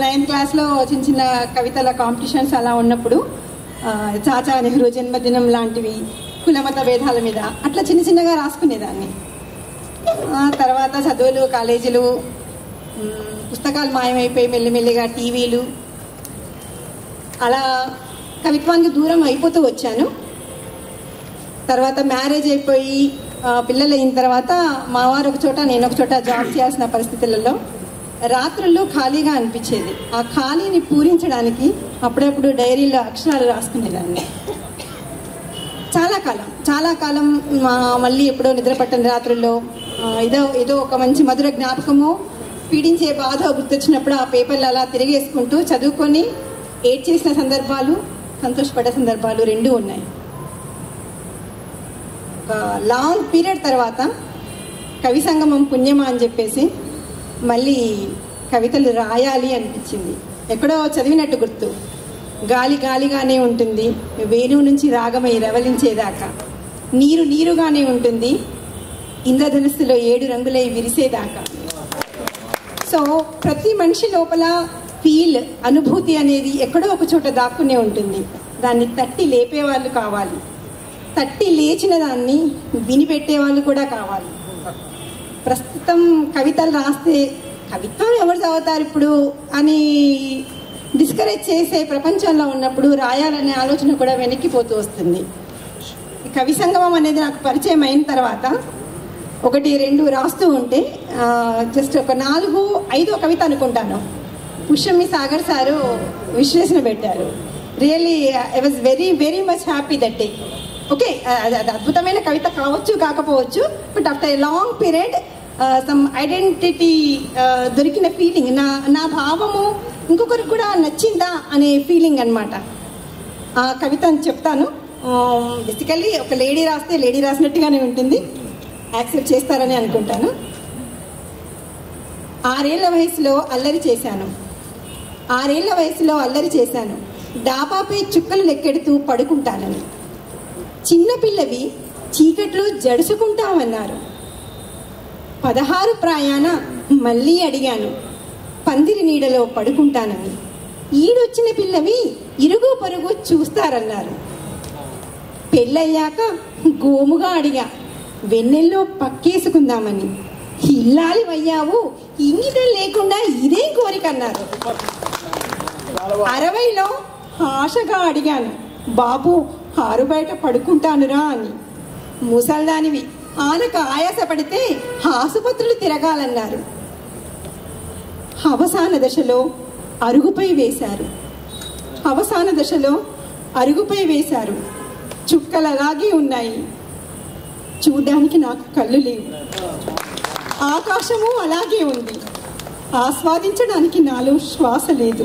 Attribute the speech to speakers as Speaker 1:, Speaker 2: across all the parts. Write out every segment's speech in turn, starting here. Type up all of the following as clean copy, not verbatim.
Speaker 1: 9th క్లాస్లో చిన్న చిన్న కవితల కాంపిటీషన్స్ అలా ఉన్నప్పుడు చాచా నెహ్రూ జన్మదినం లాంటివి, కులమత భేదాల మీద అట్లా చిన్న చిన్నగా రాసుకునేదాన్ని. తర్వాత చదువులు, కాలేజీలు, పుస్తకాలు మాయమైపోయి మెల్లిమెల్లిగా టీవీలు, అలా కవిత్వానికి దూరం అయిపోతూ వచ్చాను. తర్వాత మ్యారేజ్ అయిపోయి పిల్లలు అయిన తర్వాత మా వారు ఒక చోట నేను ఒక చోట జాబ్ చేయాల్సిన పరిస్థితులలో రాత్రుల్లో ఖాళీగా అనిపించేది. ఆ ఖాళీని పూరించడానికి అప్పుడప్పుడు డైరీలో అక్షరాలు రాసుకునేదాన్ని. చాలా కాలం మళ్ళీ ఎప్పుడో నిద్రపట్టని రాత్రుల్లో ఏదో ఒక మంచి మధుర జ్ఞాపకము, పీడించే బాధ గుర్తొచ్చినప్పుడు ఆ పేపర్లు అలా తిరిగేసుకుంటూ చదువుకొని ఏడ్ చేసిన సందర్భాలు, సంతోషపడ్డ సందర్భాలు రెండూ ఉన్నాయి. ఒక లాంగ్ పీరియడ్ తర్వాత కవి సంగమం పుణ్యమా అని చెప్పేసి మళ్ళీ కవితలు రాయాలి అనిపించింది. ఎక్కడో చదివినట్టు గుర్తు. గాలి గాలిగానే ఉంటుంది, వేణువు నుంచి రాగమై రవలించేదాకా, నీరు నీరుగానే ఉంటుంది, ఇంద్రధనుస్సులో 7 రంగులై విరిసేదాకా. సో ప్రతి మనిషి లోపల ఫీల్, అనుభూతి అనేది ఎక్కడో ఒక చోట దాక్కునే ఉంటుంది. దాన్ని తట్టి లేపేవాళ్ళు కావాలి, తట్టి లేచిన దాన్ని వినిపెట్టే వాళ్ళు కూడా కావాలి. ప్రస్తుతం కవితలు రాస్తే కవిత్వం ఎవరు చదువుతారు ఇప్పుడు అని డిస్కరేజ్ చేసే ప్రపంచంలో ఉన్నప్పుడు రాయాలనే ఆలోచన కూడా వెనక్కిపోతూ వస్తుంది. ఈ కవి సంగమం అనేది నాకు పరిచయం అయిన తర్వాత 1, 2 రాస్తూ ఉంటే జస్ట్ ఒక 4, 5 కవిత అనుకుంటాను, పుష్యమి సాగర్ సారు విశ్లేషణ పెట్టారు. Really I was very very much happy that day. Okay, అది అద్భుతమైన కవిత కావచ్చు కాకపోవచ్చు, but after a long period some identity దొరికిన ఫీలింగ్, నా భావము ఇంకొకరికి కూడా నచ్చిందా అనే ఫీలింగ్ అనమాట. ఆ కవిత అని చెప్తాను. బేసికల్లీ ఒక లేడీ రాస్తే లేడీ రాసినట్టుగానే ఉంటుంది, యాక్సెప్ట్ చేస్తారని అనుకుంటాను. 6 ఏళ్ల వయసులో అల్లరి చేశాను, డాబాపై చుక్కలు లెక్కెడుతూ పడుకుంటానని. చిన్నపిల్లవి చీకట్లో జడుసుకుంటామన్నారు. 16 ప్రాయాన మళ్ళీ అడిగాను, పందిరి నీడలో పడుకుంటానని. ఈడొచ్చిన పిల్లవి ఇరుగు పొరుగు చూస్తారన్నారు. పెళ్ళయ్యాక గోముగా అడిగా, వెన్నెల్లో పక్కేసుకుందామని. ఇల్లాలి వయ్యావు, ఇంగితం లేకుండా ఇదేం కోరిక అన్నారు. 60లో ఆశగా అడిగాను, బాబు ఆరు బయట పడుకుంటానురా అని. ముసల్దానివి, ఆనకు ఆయాసపడితే ఆసుపత్రులు తిరగాలన్నారు. అవసాన దశలో అరుగుపై వేశారు. చుక్కలు అలాగే ఉన్నాయి. చూడ్డానికి నాకు కళ్ళు లేవు. ఆకాశము అలాగే ఉంది. ఆస్వాదించడానికి నాలో శ్వాస లేదు.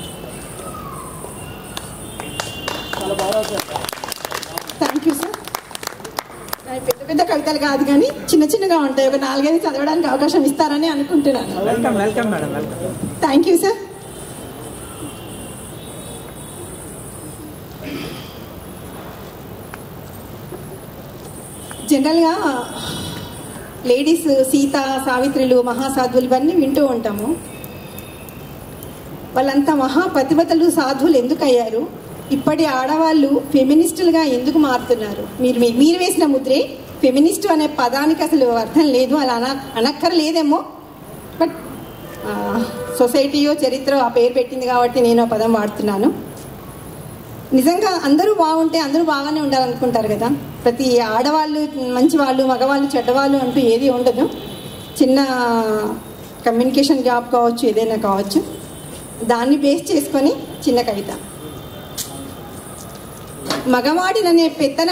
Speaker 1: Thank you sir. పెద్ద పెద్ద కవితలు కాదు కానీ చిన్న చిన్నగా ఉంటాయి. ఒక 4-5 చదవడానికి అవకాశం ఇస్తారని అనుకుంటున్నాను. Thank you sir. జనరల్గా లేడీస్ సీత, సావిత్రులు, మహాసాధువులు ఇవన్నీ వింటూ ఉంటాము. వాళ్ళంతా మహాపతివతలు, సాధువులు ఎందుకు అయ్యారు? ఇప్పటి ఆడవాళ్ళు ఫెమినిస్టులుగా ఎందుకు మారుతున్నారు? మీరు వేసిన ముద్రే ఫెమినిస్టు అనే పదానికి అసలు అర్థం లేదు, అలా అనక్కర్లేదేమో. బట్ సొసైటీయో చరిత్ర ఆ పేరు పెట్టింది కాబట్టి నేను ఆ పదం వాడుతున్నాను. నిజంగా అందరూ బాగుంటే అందరూ బాగానే ఉండాలనుకుంటారు కదా. ప్రతి ఆడవాళ్ళు మంచివాళ్ళు, మగవాళ్ళు చెడ్డవాళ్ళు అంటూ ఏది ఉండదు. చిన్న కమ్యూనికేషన్ జాబ్ కావచ్చు, ఏదైనా కావచ్చు. దాన్ని బేస్ చేసుకొని చిన్న కవిత. మగవాడిననే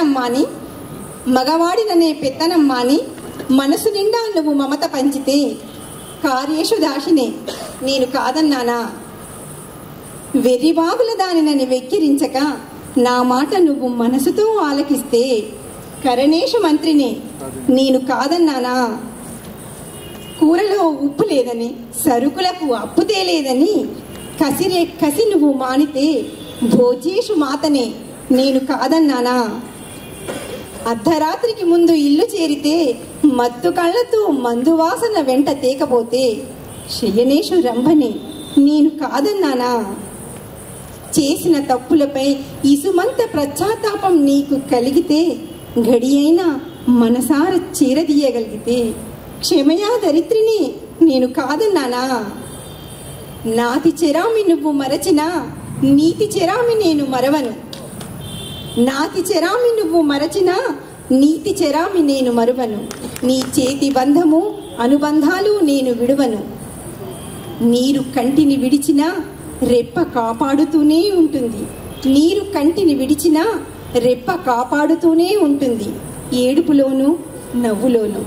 Speaker 1: పెత్తనం మాని మనసు నిండా నువ్వు మమత పంచితే కార్యేషు దాషినే నేను కాదన్నానా? వెర్రిబాబుల దానినని వెక్కిరించక నా మాట నువ్వు మనసుతో ఆలకిస్తే కరణేషు మంత్రిని నేను కాదన్నానా? కూరలో ఉప్పు లేదని, సరుకులకు అప్పు తేలేదని కసి నువ్వు మానితే భోజేషు మాతనే నేను కాదన్నానా? అర్ధరాత్రికి ముందు ఇల్లు చేరితే మత్తు కళ్ళతో మందువాసన వెంట తేకపోతే శయనేషు రంభని నేను కాదన్నానా? చేసిన తప్పులపై ఇసుమంత పశ్చాత్తాపం నీకు కలిగితే, గడియైనా మనసార చేరదీయగలిగితే, క్షమయా దరిత్రిని నేను కాదన్నానా? నాతి చెరామి నువ్వు మరచినా, నీతి చెరామి నేను మరవను. నాతి చెరామి నువ్వు మరచినా, నీతి చెరామి నేను మరువను. నీ చేతి బంధము అనుబంధాలు నేను విడువను. నీరు కంటిని విడిచినా రెప్ప కాపాడుతూనే ఉంటుంది. నీరు కంటిని విడిచినా రెప్ప కాపాడుతూనే ఉంటుంది, ఏడుపులోను నవ్వులోను.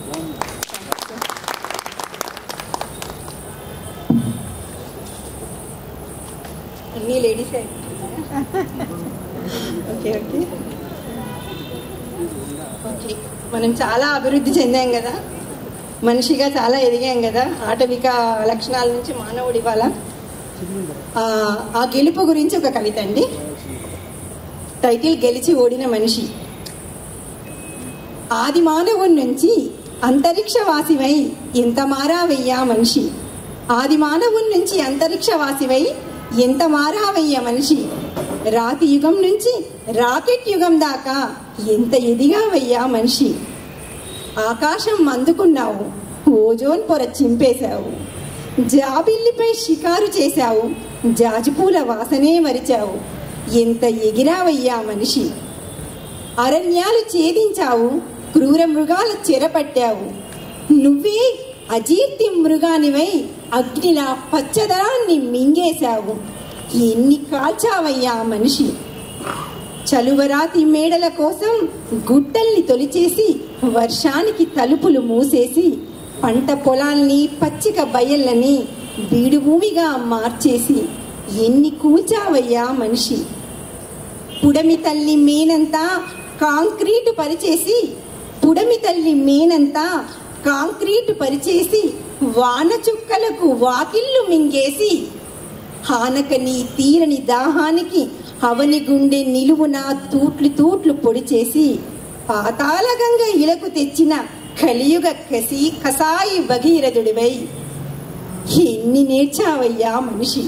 Speaker 1: అన్నీ లేడీస్. ఓకే ఓకే ఓకే మనం చాలా అభివృద్ధి చెందాం కదా, మనిషిగా చాలా ఎదిగాం కదా. ఆటవిక లక్షణాల నుంచి మానవుడి వాళ్ళ ఆ గెలుపు గురించి ఒక కవిత అండి. టైటిల్ గెలిచి ఓడిన మనిషి. ఆది మానవుడి నుంచి అంతరిక్షవాసివై ఎంత మారావయ్యా మనిషి. ఆది మానవుడి నుంచి అంతరిక్షవాసివై ఎంత మారావయ్యా మనిషి. రాతి యుగం నుంచి రాకెట్ యుగం దాకా ఎంత ఎదిగావయ్యా మనిషి. ఆకాశం అందుకున్నావు, ఓజోన్ పొర చింపేశావు, జాబిల్లిపై షికారు చేశావు, జాజిపూల వాసనే మరిచావు, ఎంత ఎగిరావయ్యా మనిషి. అరణ్యాలు ఛేదించావు, క్రూర మృగాల చెరపట్టావు, నువ్వే అజీర్తి మృగానివై అగ్నిలా పచ్చదనాన్ని మింగేశావు, ఎన్ని కాల్చావయ్యా మనిషి. చలువరాతి మేడల కోసం గుట్టల్ని తొలిచేసి, వర్షానికి తలుపులు మూసేసి, పంట పొలాల్ని పచ్చిక బయళ్ళని బీడు భూమిగా మార్చేసి ఎన్ని కూల్చావయ్యా మనిషి. పుడమి తల్లి మేనంతా కాంక్రీటు పరిచేసి, పుడమి తల్లి మేనంతా కాంక్రీటు పరిచేసి, వాన చుక్కలకు వాకిళ్ళు మింగేసి, హానక నీ తీరని దాహానికి అవని గుండె నిలువున తూట్లు తూట్లు పొడి చేసి, పాతాళగంగ ఇలకు తెచ్చిన కలియుగ కసాయి భగీరథుడివై ఎన్ని నేర్చావయ్యా మనిషి.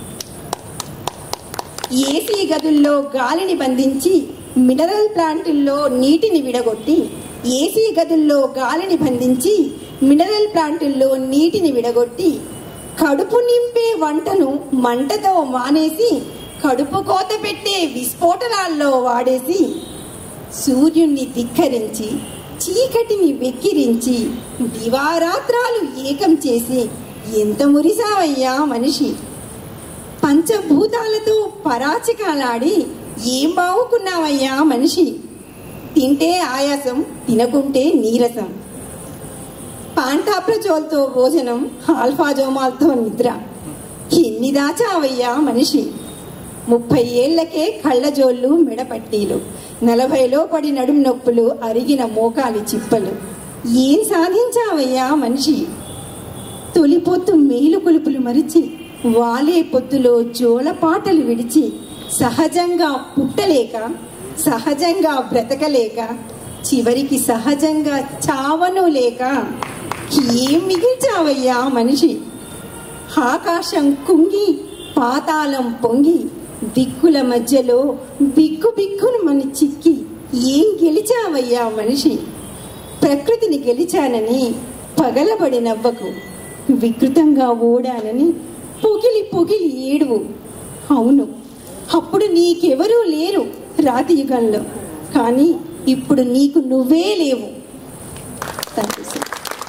Speaker 1: ఏసీ గదుల్లో గాలిని బంధించి, మినరల్ ప్లాంటుల్లో నీటిని విడగొట్టి, ఏసీ గదుల్లో గాలిని బంధించి, మినరల్ ప్లాంటుల్లో నీటిని విడగొట్టి, కడుపు నింపే వంటను మంటతో మానేసి, కడుపు కోత పెట్టే విస్ఫోటనాల్లో వాడేసి, సూర్యుణ్ణి ధిక్కరించి, చీకటిని వెక్కిరించి, దివారాత్రాలు ఏకం చేసి ఎంత మురిసావయ్యా మనిషి. పంచభూతాలతో పరాచికాలాడి ఏం బావుకున్నావయ్యా మనిషి. తింటే ఆయాసం, తినకుంటే నీరసం, పాంటాప్రజోల్తో భోజనం, ఆల్ఫాజోమాల్తో నిద్ర, ఎన్ని దాచావయ్యా మనిషి. 30 ఏళ్లకే కళ్ళజోళ్ళు మెడపట్టీలు, 40లో పడి నడుం నొప్పులు, అరిగిన మోకాలి చిప్పలు, ఏం సాధించావయ్యా మనిషి. తొలిపొత్తు మేలు కొలుపులు మరిచి, వాలే పొత్తులో జోలపాటలు విడిచి, సహజంగా పుట్టలేక, సహజంగా బ్రతకలేక, చివరికి సహజంగా చావను లేక ఏం మిగిల్చావయ్యా మనిషి. ఆకాశం కుంగి, పాతాళం పొంగి, దిక్కుల మధ్యలో బిక్కు బిక్కును మన చిక్కి ఏం గెలిచావయ్యా మనిషి. ప్రకృతిని గెలిచానని పగలబడి నవ్వకు, వికృతంగా ఓడానని పొగిలి పొగిలి ఏడువు. అవును, అప్పుడు నీకెవరూ లేరు రాతి యుగంలో, కానీ ఇప్పుడు నీకు నువ్వే లేవు. Thank you sir.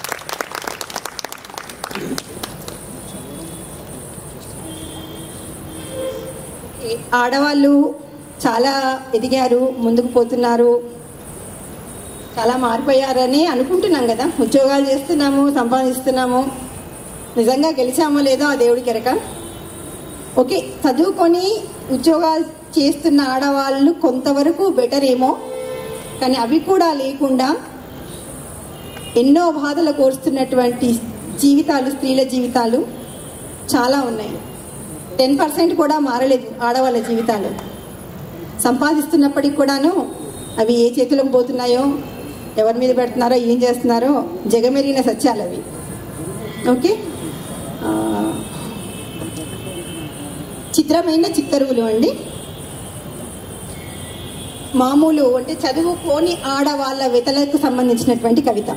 Speaker 1: ఆడవాళ్ళు చాలా ఎదిగారు, ముందుకు పోతున్నారు, చాలా మారిపోయారని అనుకుంటున్నాం కదా. ఉద్యోగాలు చేస్తున్నాము, సంపాదిస్తున్నాము, నిజంగా గెలిచామో లేదో ఆ దేవుడికి ఎరక. ఓకే, చదువుకొని ఉద్యోగాలు చేస్తున్న ఆడవాళ్ళు కొంతవరకు బెటర్ ఏమో, కానీ అవి కూడా లేకుండా ఎన్నో బాధలు కోరుస్తున్నటువంటి జీవితాలు, స్త్రీల జీవితాలు చాలా ఉన్నాయి. 10% కూడా మారలేదు ఆడవాళ్ళ జీవితాలు. సంపాదిస్తున్నప్పటికి కూడాను అవి ఏ చేతులకు పోతున్నాయో, ఎవరి మీద పెడుతున్నారో, ఏం చేస్తున్నారో జగమెరిగిన సత్యాలు అవి. ఓకే, చిత్రమైన చిత్తరువులు అండి. మామూలు అంటే చదువుకోని ఆడవాళ్ళ వెతలకు సంబంధించినటువంటి కవిత.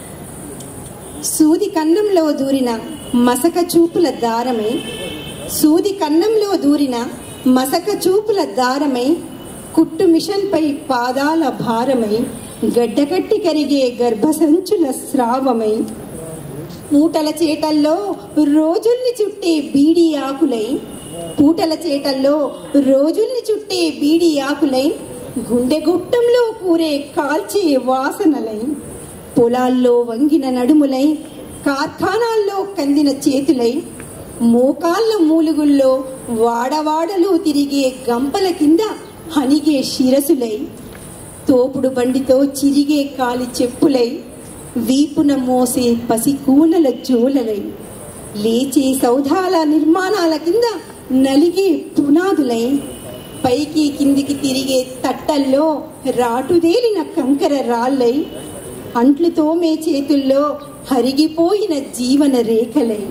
Speaker 1: సూది కన్నంలో దూరిన మసక చూపుల దారమై, సూది కన్నంలో దూరిన మసక చూపుల దారమై, కుట్టు మిషన్పై పాదాల భారమై, గడ్డకట్టి కరిగే గర్భసంచుల స్రావమై, పూటల చేటల్లో రోజుల్ని చుట్టే బీడి ఆకులై, పూటల చేటల్లో రోజుల్ని చుట్టే బీడి ఆకులై, గుండె గుట్టంలో కూరే కాల్చే వాసనలై, పొలాల్లో వంగిన నడుములై, కార్ఖానాల్లో కందిన చేతులై, మోకాళ్ళ మూలుగుల్లో వాడవాడలు తిరిగే గంపల కింద హనిగే శిరసులై, తోపుడు బండితో చిరిగే కాలి చెప్పులై, వీపున మోసే పసికూలల జోలలై, లేచే సౌధాల నిర్మాణాల కింద నలిగే పునాదులై, పైకి కిందికి తిరిగే తట్టల్లో రాటుదేలిన కంకర రాళ్ళై, అంట్లు తోమే చేతుల్లో హరిగిపోయిన జీవన రేఖలై,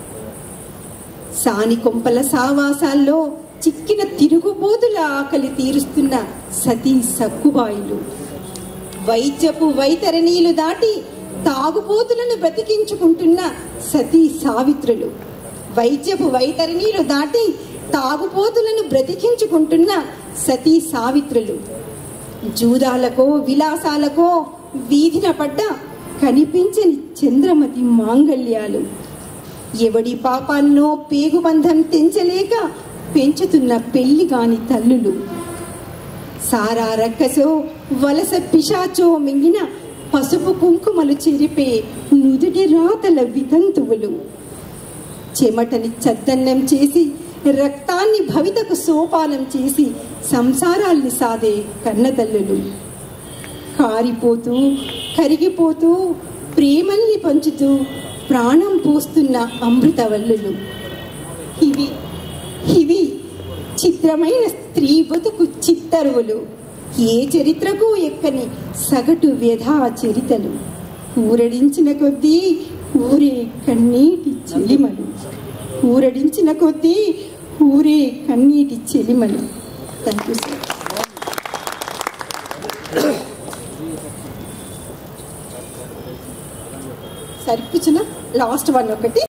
Speaker 1: సాని కొంపల సావాసాల్లో చిక్కిన తిరుగుబోతుల ఆకలి తీరుస్తున్న సతీ సక్కుబాయిలు, వైద్యపు వైతరణీలు దాటి తాగుబోతులను బ్రతికించుకుంటున్న సతీ సావిత్రులు, వైద్యపు వైతరణీలు దాటి తాగుబోతులను బ్రతికించుకుంటున్న సతీ సావిత్రులు, జూదాలకో విలాసాలకో వీధిన పడ్డ కనిపించని చంద్రమతి మాంగళ్యాలు, ఎవడి పాపాన్నో పేగుబంధం తెంచలేక పెంచుతున్న పెళ్లిగాని తల్లులు, సారా రక్కసో వలస పిశాచో మింగిన పసుపు కుంకుమలు చెరిపే నుదుటి రాతల వితంతువులు, చెమటని చద్దన్నం చేసి రక్తాన్ని భవితకు సోపానం చేసి సంసారాల్ని సాదే కన్నతల్లులు, కారిపోతూ కరిగిపోతూ ప్రేమల్ని పంచుతూ ప్రాణం పోస్తున్న అమృతవల్లులు. ఇవి చిత్రమైన స్త్రీ బతుకు చిత్తరువులు, ఏ చరిత్రకు ఎక్కని సగటు వ్యధా చరితలు, ఊరడించిన కొద్దీ ఊరే కన్నీటి చెలిమలు, ఊరడించిన కొద్దీ ఊరే కన్నీటి చెలిమలు. Thank you sir. సరిపుచ్చిన లాస్ట్ వన్ ఒకటి.